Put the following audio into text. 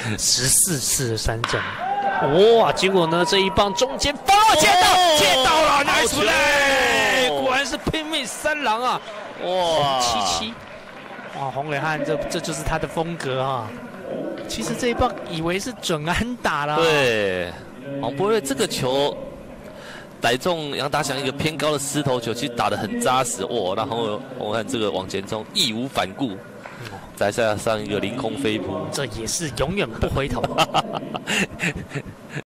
14次的三振。哇！结果呢，这一棒中间放接到了 ，nice play！ 果然是拼命三郎啊！哇，7-7。哇，洪伟汉这就是他的风格啊。其实这一棒以为是准安打了。 对，王波瑞这个球逮中杨达祥一个偏高的狮头球，其实打得很扎实。哇，然后我看这个往前冲，义无反顾。再加上一个凌空飞扑， 这也是永远不回头。